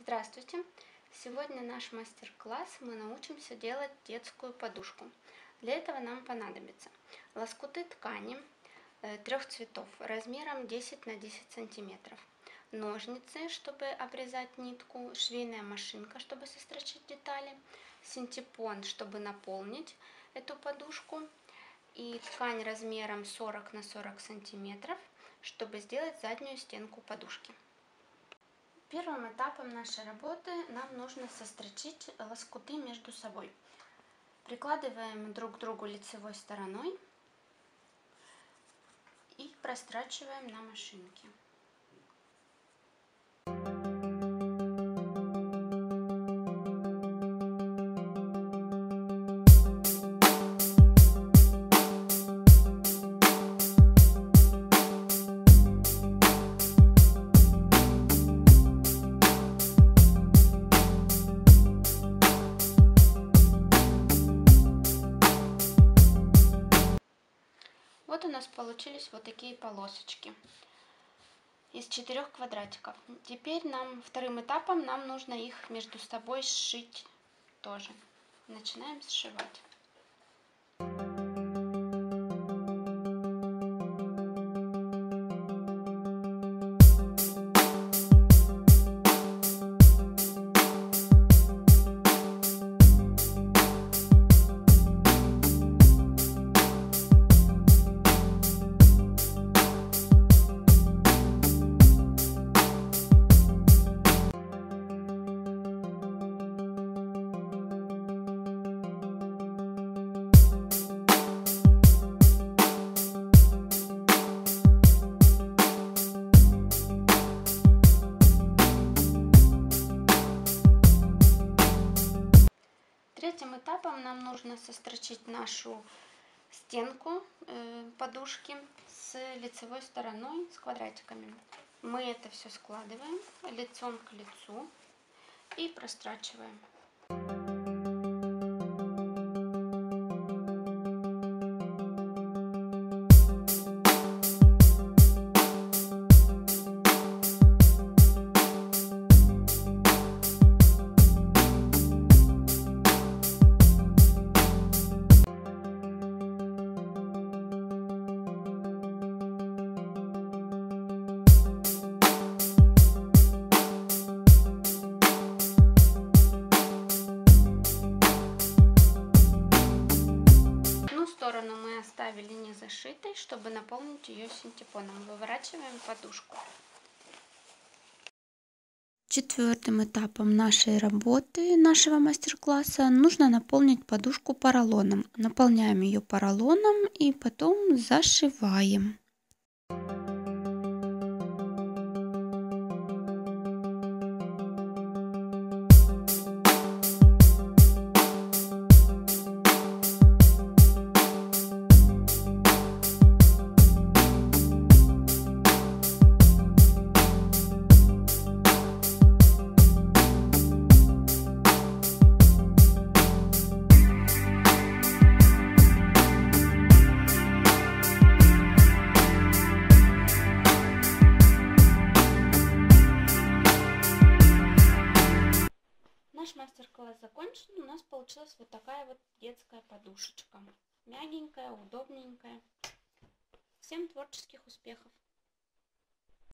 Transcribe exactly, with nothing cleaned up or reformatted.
Здравствуйте! Сегодня наш мастер-класс мы научимся делать детскую подушку. Для этого нам понадобится лоскуты ткани трех цветов размером десять на десять сантиметров, ножницы, чтобы обрезать нитку, швейная машинка, чтобы сострочить детали, синтепон, чтобы наполнить эту подушку, и ткань размером сорок на сорок сантиметров, чтобы сделать заднюю стенку подушки. Первым этапом нашей работы нам нужно сострочить лоскуты между собой. Прикладываем друг к другу лицевой стороной и прострачиваем на машинке. Вот у нас получились вот такие полосочки из четырех квадратиков. Теперь нам вторым этапом нам нужно их между собой сшить тоже. Начинаем сшивать. Третьим этапом нам нужно сострочить нашу стенку подушки с лицевой стороной, с квадратиками. Мы это все складываем лицом к лицу и прострачиваем. Сторону мы оставили не зашитой, чтобы наполнить ее синтепоном. Выворачиваем подушку. Четвертым этапом нашей работы, нашего мастер-класса, нужно наполнить подушку поролоном. Наполняем ее поролоном и потом зашиваем. Наш мастер-класс закончен. У нас получилась вот такая вот детская подушечка. Мягенькая, удобненькая. Всем творческих успехов!